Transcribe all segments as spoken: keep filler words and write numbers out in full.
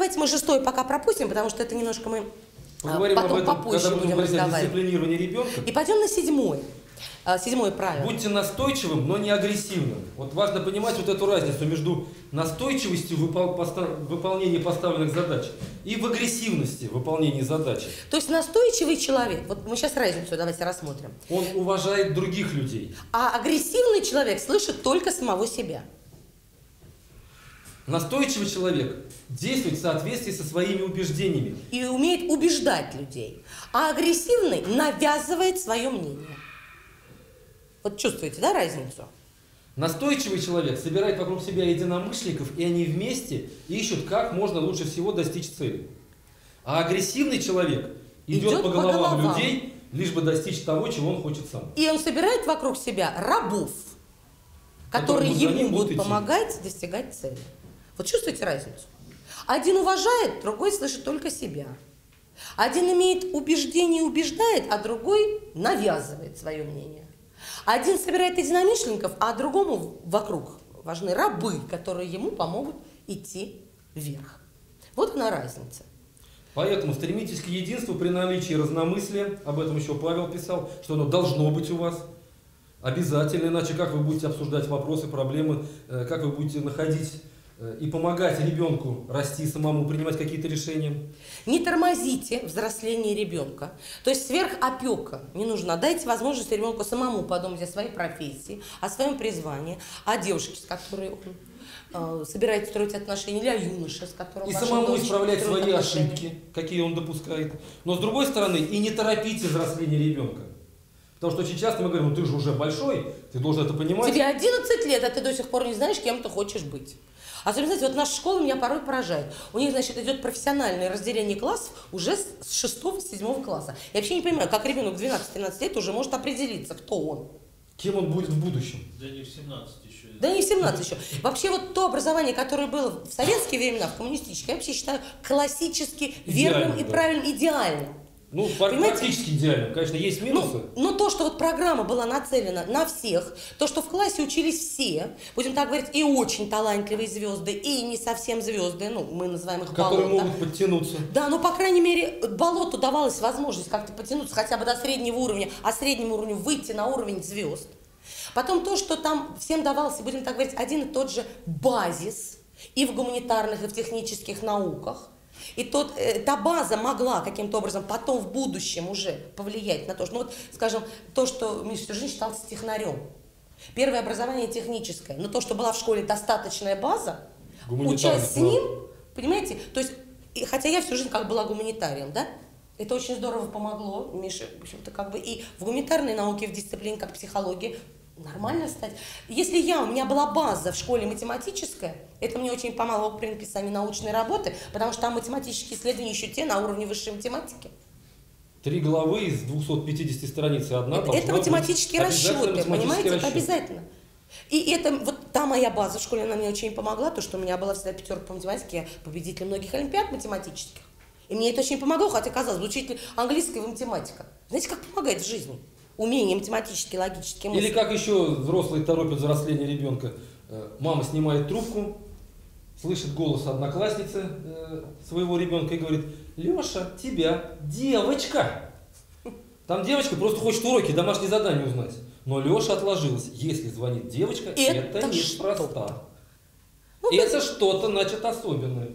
давайте мы шестое пока пропустим, потому что это немножко мы Поговорим потом об этом, попозже когда будем будем говорить о разговаривать. дисциплинировании ребенка. И пойдем на седьмое. Седьмое правило. Будьте настойчивым, но не агрессивным. Вот важно понимать вот эту разницу между настойчивостью в выпол выполнении поставленных задач и в агрессивности выполнения задачи. То есть настойчивый человек, вот мы сейчас разницу давайте рассмотрим. Он уважает других людей. А агрессивный человек слышит только самого себя. Настойчивый человек действует в соответствии со своими убеждениями. И умеет убеждать людей. А агрессивный навязывает свое мнение. Вот чувствуете, да, разницу? Настойчивый человек собирает вокруг себя единомышленников, и они вместе ищут, как можно лучше всего достичь цели. А агрессивный человек идет, идет по, по головам, головам людей, лишь бы достичь того, чего он хочет сам. И он собирает вокруг себя рабов, которые, которые ему будут помогать достигать цели. Вот чувствуете разницу? Один уважает, другой слышит только себя. Один имеет убеждение и убеждает, а другой навязывает свое мнение. Один собирает единомышленников, а другому вокруг важны рабы, которые ему помогут идти вверх. Вот она разница. Поэтому стремитесь к единству при наличии разномыслия. Об этом еще Павел писал, что оно должно быть у вас. Обязательно, иначе как вы будете обсуждать вопросы, проблемы, как вы будете находить и помогать ребенку расти самому, принимать какие-то решения. Не тормозите взросление ребенка. То есть сверхопека не нужна. Дайте возможность ребенку самому подумать о своей профессии, о своем призвании, о девушке, с которой он э, собирается строить отношения, или о юноше, с которым... И самому исправлять свои ошибки, какие он допускает. Но с другой стороны, и не торопите взросление ребенка. Потому что очень часто мы говорим, ну ты же уже большой, ты должен это понимать. Тебе одиннадцать лет, а ты до сих пор не знаешь, кем ты хочешь быть. Особенно, знаете, вот наша школа меня порой поражает. У них, значит, идет профессиональное разделение классов уже с шестого-седьмого класса. Я вообще не понимаю, как ребенок в двенадцать-тринадцать лет уже может определиться, кто он. Кем он будет в будущем. Да не в семнадцать еще. Да не в семнадцать еще. Вообще вот то образование, которое было в советские времена, в коммунистические, я вообще считаю классически верным идеально, и да. правильным, идеальным. Ну, практически идеально. Конечно, есть минусы. Ну, но то, что вот программа была нацелена на всех, то, что в классе учились все, будем так говорить, и очень талантливые звезды, и не совсем звезды, ну, мы называем их болото. Которые могут подтянуться. Да, ну, по крайней мере, болоту давалась возможность как-то потянуться хотя бы до среднего уровня, а среднему уровню выйти на уровень звезд. Потом то, что там всем давался, будем так говорить, один и тот же базис и в гуманитарных, и в технических науках. И тот, э, та база могла каким-то образом потом в будущем уже повлиять на то, что, ну вот, скажем, то, что Миша всю жизнь считался технарем. Первое образование техническое, но то, что была в школе достаточная база, учась с ним, понимаете, то есть, и, хотя я всю жизнь как была гуманитарием, да, это очень здорово помогло, Миша, в общем-то, как бы и в гуманитарной науке, в дисциплине, как психология, нормально стать. Если я, у меня была база в школе математическая, это мне очень помогло при написании научной работы, потому что там математические исследования еще те на уровне высшей математики. Три главы из двухсот пятидесяти страниц, и одна Это, это математические расчеты, понимаете, это обязательно. И это, вот та моя база в школе, она мне очень помогла, то, что у меня была всегда пятерка по математике, я победитель многих олимпиад математических. И мне это очень помогло, хотя, казалось бы, учитель английского и математика. Знаете, как помогает в жизни? Умение математические, логические мысли. Или как еще взрослые торопят взросление ребенка. Мама снимает трубку, слышит голос одноклассницы своего ребенка и говорит: Леша, тебя девочка. Там девочка просто хочет уроки, домашние задания узнать. Но Леша отложилась. Если звонит девочка, это, это неспроста. Ну, это что-то, значит, особенное.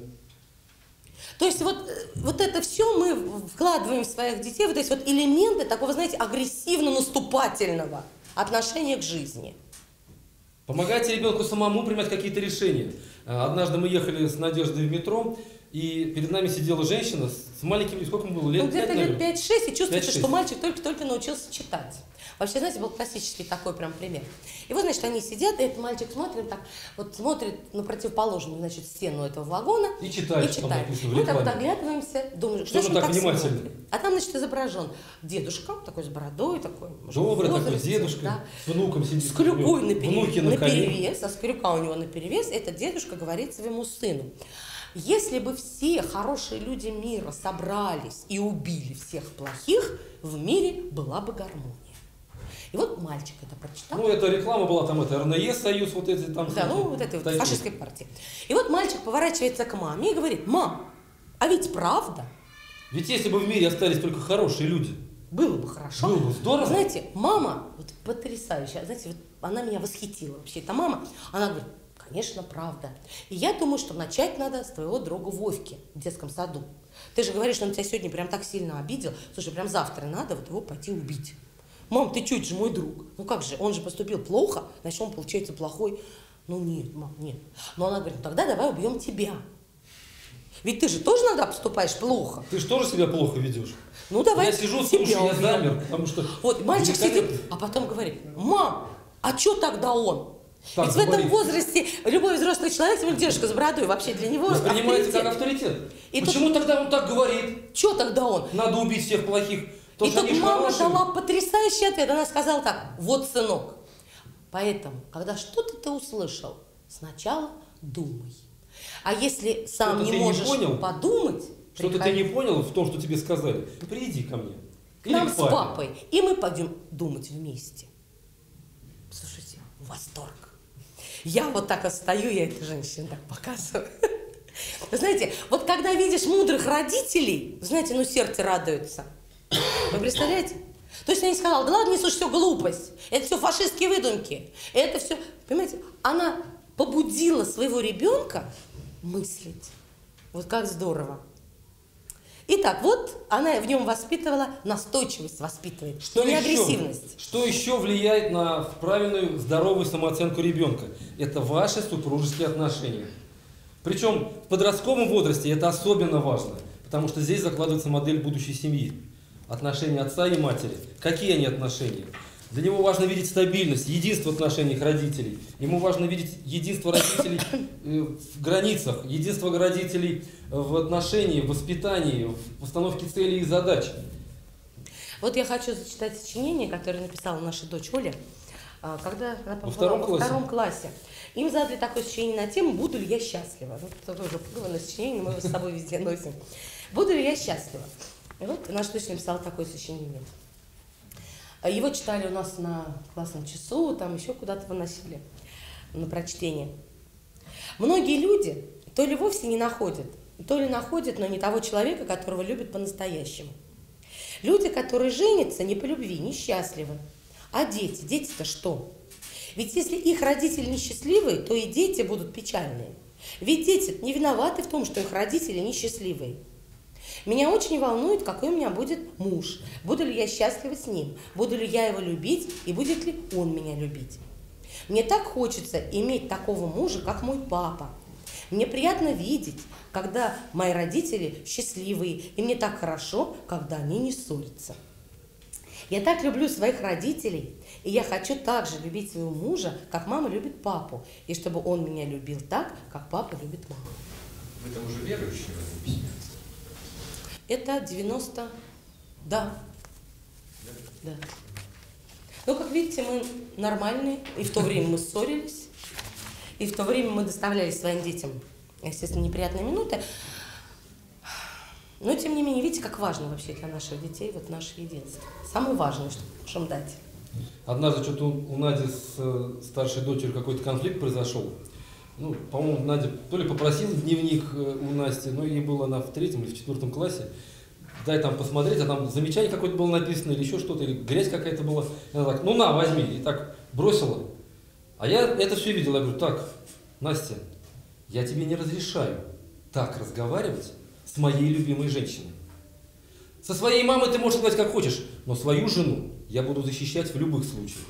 То есть вот, вот это все мы вкладываем в своих детей, вот эти вот элементы такого, знаете, агрессивно-наступательного отношения к жизни. Помогайте ребенку самому принимать какие-то решения. Однажды мы ехали с Надеждой в метро, и перед нами сидела женщина с маленьким, сколько ему было, лет ну, где-то лет пять-шесть, и чувствуется, пять-шесть. что мальчик только-только научился читать. Вообще, знаете, был классический такой прям пример. И вот, значит, они сидят, и этот мальчик смотрит так, вот смотрит на противоположную, значит, стену этого вагона. И читает, и что там читает. написано в Мы так рекламе. доглядываемся, думаем, что, что же он так внимательно? смотрит. А там, значит, изображен дедушка, такой с бородой, такой, добрый возрасте, такой дедушка, да, с внуком сидит. с клюкой на, перевес, на, на перевес, а с крюка у него на перевес, этот дедушка говорит своему сыну: если бы все хорошие люди мира собрались и убили всех плохих, в мире была бы гармония. И вот мальчик это прочитал. Ну, это реклама была, там это эр эн е союз, вот эти там. Да, ну, вот этой вот фашистской партии. И вот мальчик поворачивается к маме и говорит: мам, А ведь правда. Ведь если бы в мире остались только хорошие люди, было бы хорошо. Было бы здорово. Знаете, мама вот потрясающая. Знаете, вот она меня восхитила вообще. Эта мама, она говорит, конечно, правда. И я думаю, что начать надо с твоего друга Вовки в детском саду. Ты же говоришь, что он тебя сегодня прям так сильно обидел. Слушай, прям завтра надо вот его пойти убить. Мам, ты что, это же мой друг. Ну как же, он же поступил плохо, значит, он получается плохой. Ну нет, мам, нет. Но она говорит, ну тогда давай убьем тебя. Ведь ты же тоже иногда поступаешь плохо. Ты же тоже себя плохо ведешь. Ну давай. Я сижу, слушай, я убьем. замер, потому что... Вот, мальчик сидит, а потом говорит, мам, а что тогда он? Так, Ведь говорит. в этом возрасте любой взрослый человек, тем дедушка с бородой, вообще для него воспринимается авторитет. как авторитет. И Почему тут... тогда он так говорит? Что тогда он? Надо убить всех плохих. То, И что тут они мама хорошие. дала потрясающий ответ. Она сказала так, вот, сынок, поэтому, когда что-то ты услышал, сначала думай. А если сам Что-то не ты не можешь понял? подумать, Что-то приходи ты не понял в том, что тебе сказали. Приди ко мне. к Или нам к с папе. папой, и мы пойдем думать вместе. Слушайте, восторг. Я вот так вот стою, я этой женщине так показываю. Вы знаете, вот когда видишь мудрых родителей, знаете, ну сердце радуется. Вы представляете? То есть она не сказала, да ладно, не слушай, все глупость, это все фашистские выдумки, это все, понимаете, она побудила своего ребенка мыслить. Вот как здорово. Итак, вот она в нем воспитывала, настойчивость воспитывает, Что не еще? агрессивность. Что еще влияет на правильную, здоровую самооценку ребенка? Это ваши супружеские отношения. Причем в подростковом возрасте это особенно важно, потому что здесь закладывается модель будущей семьи. Отношения отца и матери. Какие они отношения? Для него важно видеть стабильность, единство в отношениях родителей. Ему важно видеть единство родителей в границах, единство родителей в отношении, в воспитании, в установке целей и задач. Вот я хочу зачитать сочинение, которое написала наша дочь Оля, когда она Во втором во классе? втором классе. Им задали такое сочинение на тему «Буду ли я счастлива?». Вот это тоже было сочинение, мы его с собой везде носим. «Буду ли я счастлива?». И вот наша дочь написала такое сочинение. Его читали у нас на классном часу, там еще куда-то выносили на прочтение. Многие люди то ли вовсе не находят, то ли находят, но не того человека, которого любят по-настоящему. Люди, которые женятся не по любви, несчастливы. А дети? Дети-то что? Ведь если их родители несчастливые, то и дети будут печальные. Ведь дети не виноваты в том, что их родители несчастливые. Меня очень волнует, какой у меня будет муж. Буду ли я счастлива с ним? Буду ли я его любить? И будет ли он меня любить? Мне так хочется иметь такого мужа, как мой папа. Мне приятно видеть, когда мои родители счастливые. И мне так хорошо, когда они не ссорятся. Я так люблю своих родителей. И я хочу также любить своего мужа, как мама любит папу. И чтобы он меня любил так, как папа любит маму. Вы там уже верующие в этом письме? Это девяносто... Да. Да. Ну, как видите, мы нормальные. И в то время мы ссорились. И в то время мы доставляли своим детям, естественно, неприятные минуты. Но, тем не менее, видите, как важно вообще для наших детей вот наше единство. Самое важное, что мы можем дать. Однажды что-то у, у Нади с э, старшей дочерью какой-то конфликт произошел. Ну, по-моему, Надя то ли попросила дневник э, у Насти, но ей было она в третьем или в четвертом классе. Дай там посмотреть, а там замечание какое-то было написано, или еще что-то, или грязь какая-то была. И она так, ну на, возьми. И так бросила. А я это все видел. Я говорю, так, Настя, я тебе не разрешаю так разговаривать с моей любимой женщиной. Со своей мамой ты можешь говорить как хочешь, но свою жену я буду защищать в любых случаях.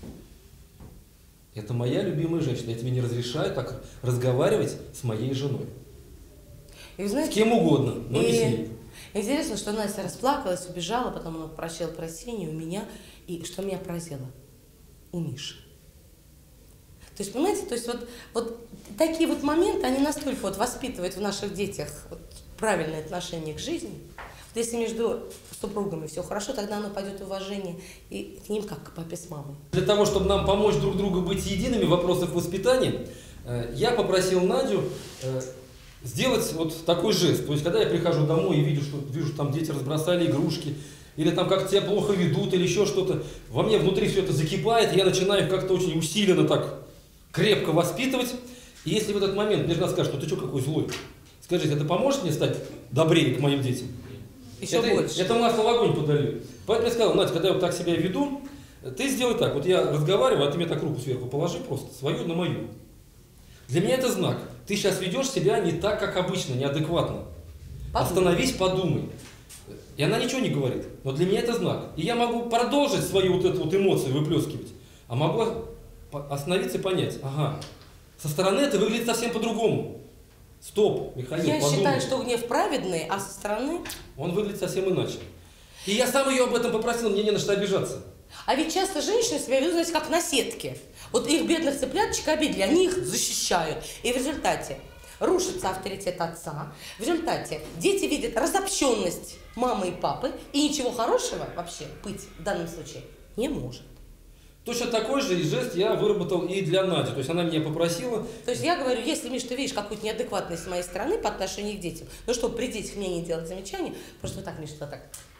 Это моя любимая женщина. Я тебе не разрешаю так разговаривать с моей женой. И вы знаете, с кем угодно, но и... не с ней. Интересно, что Настя расплакалась, убежала, потом она просила прощения у меня, и что меня поразило? У Миши. То есть, понимаете, то есть вот, вот такие вот моменты, они настолько вот воспитывают в наших детях вот правильное отношение к жизни. Вот если между супругами все хорошо, тогда оно пойдет уважение и к ним, как к папе с мамой. Для того, чтобы нам помочь друг другу быть едиными в вопросах воспитания, я попросил Надю сделать вот такой жест. То есть, когда я прихожу домой и вижу, что вижу, там дети разбросали игрушки, или там как тебя плохо ведут, или еще что-то, во мне внутри все это закипает, и я начинаю как-то очень усиленно так крепко воспитывать. И если в этот момент мне жена скажет, что ты что, какой злой, Скажите, это поможет мне стать добрее к моим детям? Еще это, больше. Это масло в огонь подали. Поэтому я сказал, Надя, когда я вот так себя веду, ты сделай так. Вот я разговариваю, а ты мне так руку сверху положи просто, свою на мою. Для меня это знак. Ты сейчас ведешь себя не так, как обычно, неадекватно. Подумай. Остановись, подумай. И она ничего не говорит. Но для меня это знак. И я могу продолжить свою вот эту вот эмоцию выплескивать. А могу остановиться и понять, ага, со стороны это выглядит совсем по-другому. Стоп, Михаил, Я подумай. считаю, что гнев праведный, а со стороны... Он выглядит совсем иначе. И я сам ее об этом попросил, мне не на что обижаться. А ведь часто женщины себя ведут, знаете, как наседки. Вот их бедных цыпляточек обидели, они их защищают. И в результате рушится авторитет отца. В результате дети видят разобщенность мамы и папы. И ничего хорошего вообще быть в данном случае не может. Точно такой же жест я выработал и для Нади. То есть она меня попросила. То есть я говорю, если, Миш, ты видишь какую-то неадекватность с моей стороны по отношению к детям, ну чтобы при детях мне не делать замечания, просто вот так, Миш, вот так.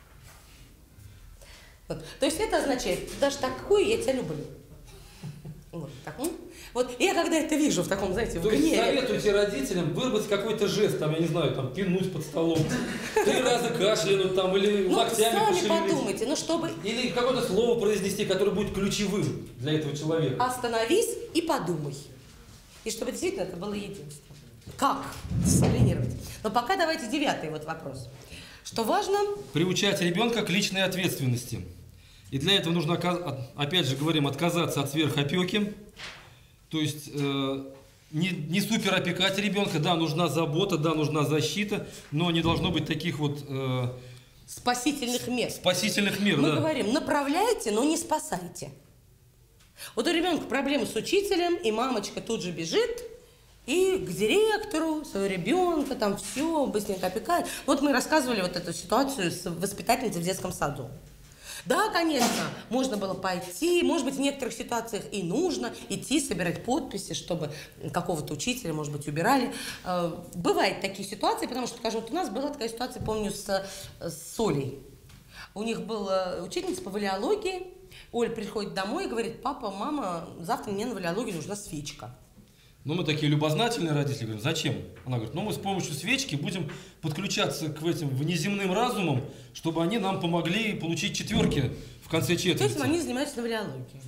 Вот. То есть это означает, даже такую я тебя люблю. Вот, так, ну. Вот я когда это вижу в таком, знаете, в То гневе. есть советуйте родителям выработать какой-то жест, там, я не знаю, там, пинуть под столом, три раза кашлянуть там, или ну, локтями сами пошевелить. подумайте, ну чтобы... Или какое-то слово произнести, которое будет ключевым для этого человека. Остановись и подумай. И чтобы действительно это было единство. Как дисциплинировать? Но пока давайте девятый вот вопрос. Что важно? Приучать ребенка к личной ответственности. И для этого нужно, опять же говорим, отказаться от сверхопеки. То есть э, не, не супер опекать ребенка. Да, нужна забота, да, нужна защита, но не должно быть таких вот... Э, спасительных мер. Спасительных мер, Мы да. говорим, направляйте, но не спасайте. Вот у ребенка проблемы с учителем, и мамочка тут же бежит и к директору своего ребенка, там все, быстренько опекает. Вот мы рассказывали вот эту ситуацию с воспитательницей в детском саду. Да, конечно, можно было пойти, может быть, в некоторых ситуациях и нужно идти, собирать подписи, чтобы какого-то учителя, может быть, убирали. Бывают такие ситуации, потому что, скажем, вот у нас была такая ситуация, помню, с, с Олей. У них была учительница по валеологии. Оля приходит домой и говорит: папа, мама, завтра мне на валеологии нужна свечка. Ну, мы такие любознательные родители, говорим, зачем? Она говорит, ну, мы с помощью свечки будем подключаться к этим внеземным разумам, чтобы они нам помогли получить четверки в конце четверти. То есть они занимаются на валеологии.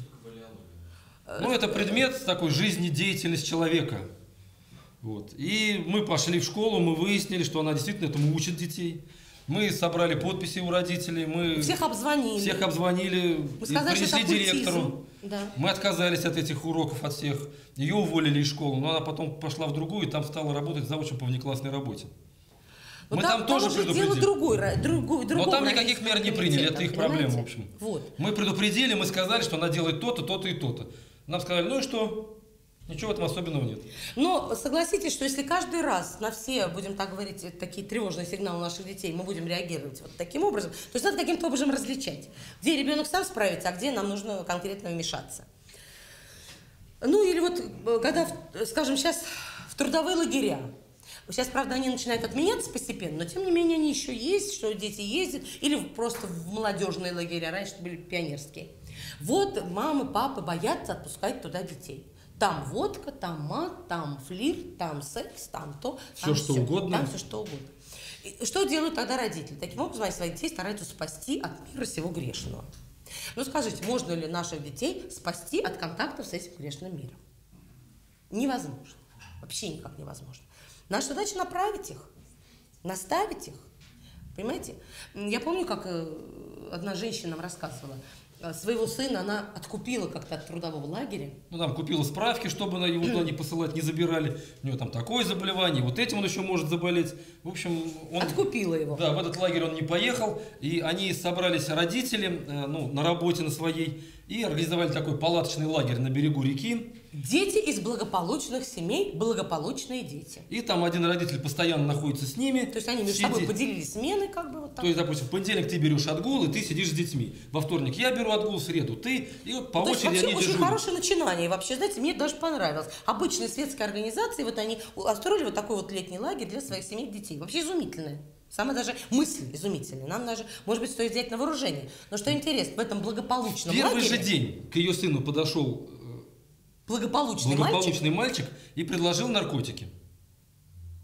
Ну, это предмет такой жизнедеятельности человека. Вот. И мы пошли в школу, мы выяснили, что она действительно этому учит детей. Мы собрали подписи у родителей, мы всех обзвонили, всех обзвонили мы сказали, и принесли что директору. Да. Мы отказались от этих уроков, от всех. Ее уволили из школы, но она потом пошла в другую и там стала работать заучем по внеклассной работе. Но мы там, там тоже там уже предупредили. дело другой, другой, но там никаких мер не приняли, это их проблема, в общем. Вот. Мы предупредили, мы сказали, что она делает то-то, то-то и то-то. Нам сказали, ну и что? Ничего в этом особенного нет. Но согласитесь, что если каждый раз на все, будем так говорить, такие тревожные сигналы наших детей, мы будем реагировать вот таким образом, то есть надо каким-то образом различать, где ребенок сам справится, а где нам нужно конкретно вмешаться. Ну или вот, когда, скажем, сейчас в трудовые лагеря, сейчас, правда, они начинают отменяться постепенно, но тем не менее они еще есть, что дети ездят, или просто в молодежные лагеря, раньше были пионерские. Вот мамы, папы боятся отпускать туда детей. Там водка, там мат, там флирт, там секс, там то. Все, там что все, угодно. Там все, что угодно. И что делают тогда родители? Таким образом, они своих детей стараются спасти от мира сего грешного. Ну, скажите, можно ли наших детей спасти от контактов с этим грешным миром? Невозможно. Вообще никак невозможно. Наша задача направить их, наставить их. Понимаете? Я помню, как одна женщина нам рассказывала. Своего сына она откупила как-то от трудового лагеря. Ну, там купила справки, чтобы его туда не посылать, не забирали. У него там такое заболевание, вот этим он еще может заболеть. В общем, он... Откупила его. Да, в этот лагерь он не поехал. И они собрались, родители, ну, на работе на своей, и организовали такой палаточный лагерь на берегу реки. Дети из благополучных семей, благополучные дети. И там один родитель постоянно находится с ними. То есть они между собой поделили смены, как бы вот так. То есть, допустим, в понедельник ты берешь отгул, и ты сидишь с детьми. Во вторник я беру отгул, в среду ты, и вот по То очереди есть, они вообще дежурят. очень хорошее начинание. Вообще, знаете, мне даже понравилось. Обычные светские организации, вот они устроили вот такой вот летний лагерь для своих семей детей. Вообще изумительное. Самая даже мысль изумительная. Нам даже, может быть, стоит взять на вооружение. Но что интересно, в этом благополучном Первый лагере... же день к ее сыну подошел Благополучный, благополучный мальчик, мальчик и предложил наркотики.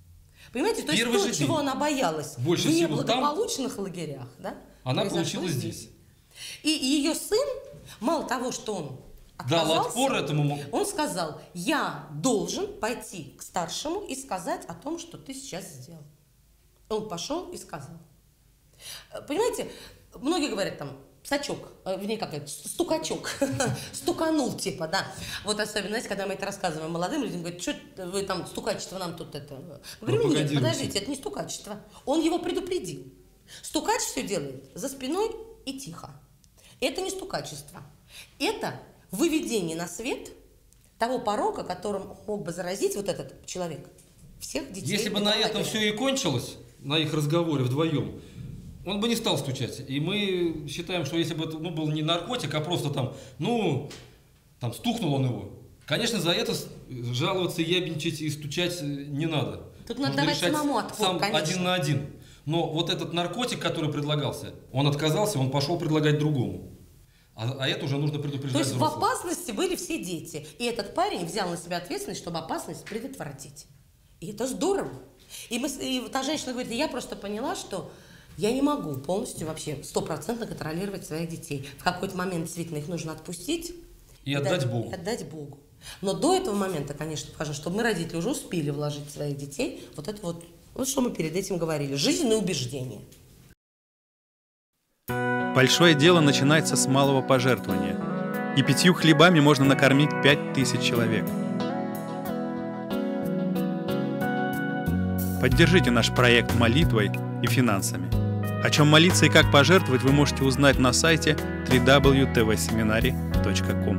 Понимаете, то есть то, чего она боялась больше в всего неблагополучных там, лагерях, да, она получила здесь. И ее сын, мало того, что он отказался, дал отпор этому, он сказал: я должен пойти к старшему и сказать о том, что ты сейчас сделал. Он пошел и сказал. Понимаете, многие говорят там, сачок, вернее, как это, стукачок, стуканул, типа, да. Вот особенно, знаете, когда мы это рассказываем молодым людям, говорят, что вы там, стукачество нам тут это... Мы говорим, нет, подождите, это не стукачество. Он его предупредил. Стукач все делает за спиной и тихо. Это не стукачество. Это выведение на свет того порока, которым мог бы заразить вот этот человек всех детей. Если бы на этом все и кончилось, на их разговоре вдвоем, он бы не стал стучать. И мы считаем, что если бы это ну, был не наркотик, а просто там, ну, там стукнул он его, конечно, за это жаловаться, ябничать и стучать не надо. Тут надо давать самому отпор, сам конечно. Один на один. Но вот этот наркотик, который предлагался, он отказался, он пошел предлагать другому. А, а это уже нужно предупреждать. То есть взрослых. В опасности были все дети. И этот парень взял на себя ответственность, чтобы опасность предотвратить. И это здорово. И, мы, и та женщина говорит, я просто поняла, что я не могу полностью вообще стопроцентно контролировать своих детей. В какой-то момент действительно их нужно отпустить. И, и отдать дать, Богу. И отдать Богу. Но до этого момента, конечно, важно, чтобы мы, родители, уже успели вложить в своих детей вот это вот, вот что мы перед этим говорили, жизненные убеждения. Большое дело начинается с малого пожертвования. И пятью хлебами можно накормить пять тысяч человек. Поддержите наш проект молитвой и финансами. О чем молиться и как пожертвовать вы можете узнать на сайте дабл ю дабл ю дабл ю точка ти ви семинари точка ком.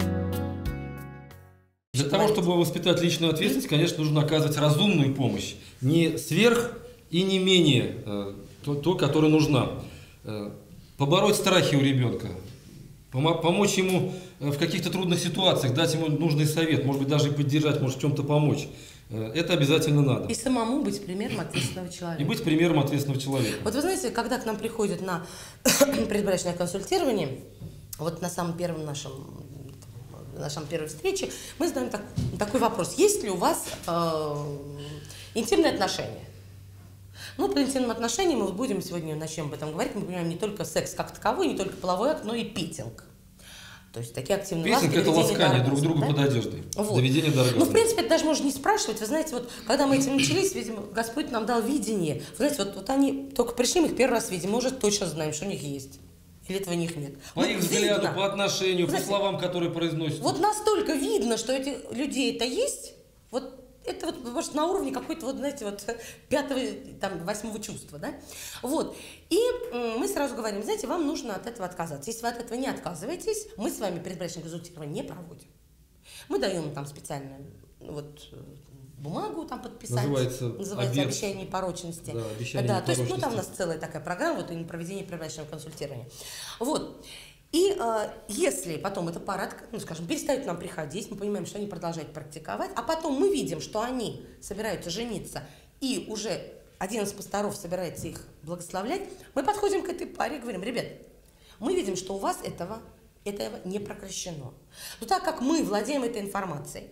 Для того, чтобы воспитать личную ответственность, конечно, нужно оказывать разумную помощь. Не сверх и не менее э, то, то, которая нужна. Э, побороть страхи у ребенка, пом- помочь ему в каких-то трудных ситуациях, дать ему нужный совет, может быть, даже поддержать, может в чем-то помочь. Это обязательно надо. И самому быть примером ответственного человека. И быть примером ответственного человека. Вот вы знаете, когда к нам приходят на предбрачное консультирование, вот на самом первом нашем, нашем первой встрече, мы задаем так, такой вопрос. Есть ли у вас э, интимные отношения? Ну, по интимным отношениям мы будем сегодня, начнем об этом говорить. Мы понимаем не только секс как таковой, не только половой акт, но и питинг. То есть такие активные ласки. Песенка – это ласкание друг друга, да? Под одеждой. Вот. Доведение до оргазма. Ну, в принципе, это даже можно не спрашивать. Вы знаете, вот когда мы этим начались, видимо, Господь нам дал видение. Вы знаете, вот, вот они только пришли, мы их первый раз видим, мы уже точно знаем, что у них есть. Или этого у них нет. По ну, их взгляду, видно. по отношению, Знаете, по словам, которые произносят. Вот настолько видно, что этих людей это есть, вот это вот, может, на уровне какой-то, вот, знаете, вот пятого, там, восьмого чувства, да? Вот. И мы сразу говорим, знаете, вам нужно от этого отказаться. Если вы от этого не отказываетесь, мы с вами предбрачное консультирование не проводим. Мы даем там специальную вот бумагу там подписать. Называется, Называется обет. обещание непорочности. Да, обещание да, то есть, ну, непорочности. там у нас целая такая программа, вот, именно проведение предбрачного консультирования. Вот. И э, если потом эта пара, ну, скажем, перестают к нам приходить, мы понимаем, что они продолжают практиковать, а потом мы видим, что они собираются жениться, и уже один из пасторов собирается их благословлять, мы подходим к этой паре и говорим, ребят, мы видим, что у вас этого, этого не прекращено. Но так как мы владеем этой информацией,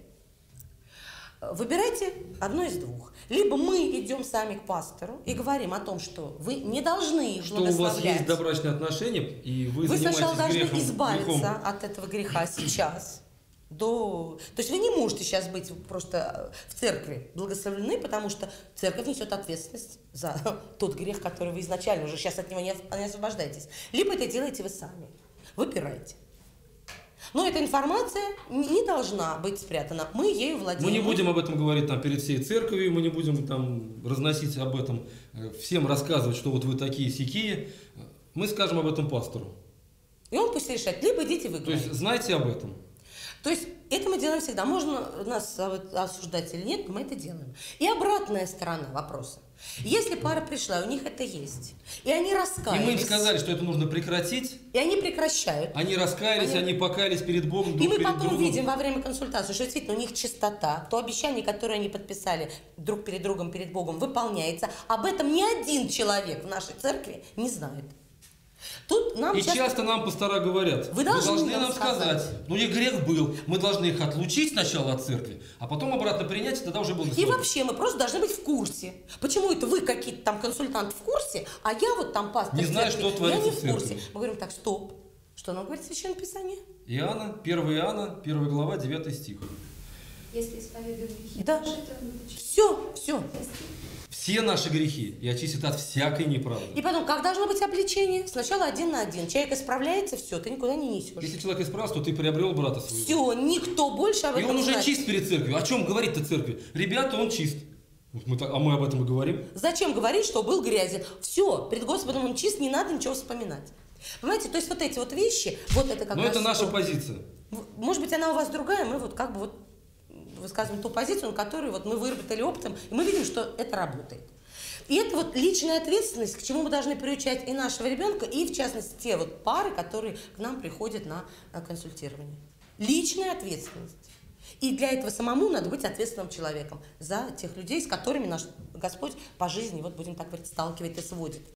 выбирайте одно из двух. Либо мы идем сами к пастору и говорим о том, что вы не должны их что у благословлять. вас есть добрачные отношения, и вы, Вы занимаетесь сначала должны грехом, избавиться грехом. от этого греха сейчас. До... То есть вы не можете сейчас быть просто в церкви благословлены, потому что церковь несет ответственность за тот грех, который вы изначально уже сейчас от него не освобождаетесь. Либо это делаете вы сами. Выбирайте. Но эта информация не должна быть спрятана. Мы ею владеем. Мы не будем об этом говорить там перед всей церковью, мы не будем там разносить об этом, всем рассказывать, что вот вы такие-сякие. Мы скажем об этом пастору. И он пусть решает. Либо идите вы То говорите. есть знайте об этом. То есть это мы делаем всегда. Можно нас осуждать или нет, но мы это делаем. И обратная сторона вопроса. Если пара пришла, у них это есть, и они раскаялись. И мы им сказали, что это нужно прекратить. И они прекращают. Они раскаялись, они, они покаялись перед Богом. И мы перед потом другом. видим во время консультации, что действительно у них чистота, то обещание, которое они подписали друг перед другом, перед Богом, выполняется. Об этом ни один человек в нашей церкви не знает. Тут нам И часто... часто нам пастора говорят, Вы должны нам нам сказать, сказать. ну и грех был, мы должны их отлучить сначала от церкви, а потом обратно принять, и тогда уже был И срок. вообще мы просто должны быть в курсе. Почему это вы какие-то там консультанты в курсе, а я вот там пастор Не знаю, церкви, что творится я не в в курсе. церкви. Мы говорим так, стоп. Что нам говорит Священное Писание? Иоанна, первое Иоанна, первая глава, девятый стих. Если исповедуем грехи, Да. наши, то будут Все, все. Все наши грехи и очистит от всякой неправды. И потом, как должно быть обличение? Сначала один на один. Человек исправляется, все, ты никуда не несешь. Если человек исправился, то ты приобрел брата своего. Все, никто больше об И этом он не уже знает. чист перед церковью. О чем говорит-то церковь? Ребята, он чист. Мы так- а мы об этом и говорим. Зачем говорить, что был грязен? Все, перед Господом он чист, не надо ничего вспоминать. Понимаете, то есть вот эти вот вещи, вот это как Но раз... это наша что- позиция. Может быть, она у вас другая, мы вот как бы вот высказываем ту позицию, на которую вот мы выработали опытом, и мы видим, что это работает. И это вот личная ответственность, к чему мы должны приучать и нашего ребенка, и в частности те вот пары, которые к нам приходят на на консультирование. Личная ответственность. И для этого самому надо быть ответственным человеком за тех людей, с которыми наш Господь по жизни, вот будем так говорить, сталкивает и сводит.